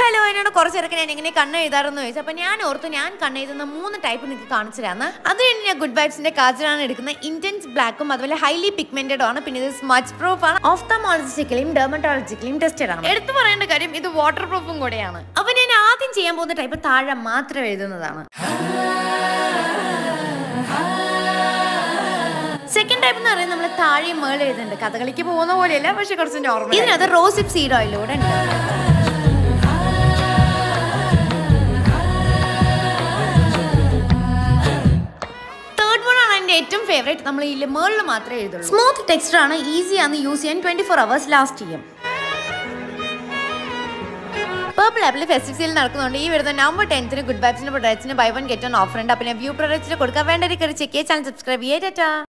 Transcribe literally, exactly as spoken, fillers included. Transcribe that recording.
Hello, എന്നോട് കുറച്ചേരൊക്കെ ഞാൻ എങ്ങനെ കണ്ണ് എഴുതാറെന്ന് ചോദിച്ചു. അപ്പോൾ ഞാൻ ഓർത്തു ഞാൻ കണ്ണ് എഴുതുന്ന മൂന്ന് ടൈപ്പ് നിങ്ങൾക്ക് കാണിച്ചു തരാമെന്ന്. അത് കഴിഞ്ഞ് ഞാൻ ഗുഡ് വൈബ്സിന്റെ കാജലാണ് എടുക്കുന്നത്. ഇന്റൻസ് ബ്ലാക്കും അതുപോലെ ഹൈലി പിഗ്മെന്റഡ് ആണ്. പിന്നെ ഇത് സ്മച്ച് പ്രൂഫ് ആണ്. ഓഫ്തമോളജിക്കലിയും ഡെർമറ്റോളജിക്കലിയും ടെസ്റ്റഡ് ആണ്. എടുത്തു പറയേണ്ട കാര്യം ഇത് വാട്ടർ പ്രൂഫും കൂടെയാണ്. അപ്പോൾ ഞാൻ ആദ്യം ചെയ്യാൻ പോകുന്ന ടൈപ്പ് താഴെ മാത്രം എഴുതുന്നതാണ്. സെക്കൻഡ് ടൈപ്പ് എന്ന് പറയുന്നത് നമ്മൾ താഴെ മേളിൽ എഴുതുന്നുണ്ട്. കഥകളിക്ക് പോകുന്ന പോലെയല്ല, പക്ഷെ കുറച്ച് നോർമൽ. ഇതിനകത്ത് റോസിപ്പ് സീഡ് ഓയിലൂടെ ഉണ്ട്. ഏറ്റവും ഫേവറേറ്റ് നമ്മൾ ഈ മേളിൽ മാത്രമേ എഴുതുള്ളൂ. സ്മൂത്ത് ടെക്സ്ചർ ആണ്, ഈസി ആണ് യൂസ് ചെയ്യാൻ. ട്വന്റി ഫോർ അവേഴ്സ് ലാസ്റ്റ് ചെയ്യും. പർപ്പിൾ ആപ്പിൾ ഫെസ്റ്റിവൽ സെയിൽ നടക്കുന്നുണ്ട്. ഈ വരുന്ന നവംബർ ടെൻത്തിന് ഗുഡ് വൈബ്സിന് പ്രൊഡക്ട്സിന് buy one get one offer ഉണ്ട്. അപ്പോൾ വ്യൂ പ്രൊഡക്ട്സിന് കൊടുക്കാൻ വേണ്ട ഒരു ചെക്ക് ചെയ്യാൻ ചാനൽ സബ്സ്ക്രൈബ് ചെയ്യാം.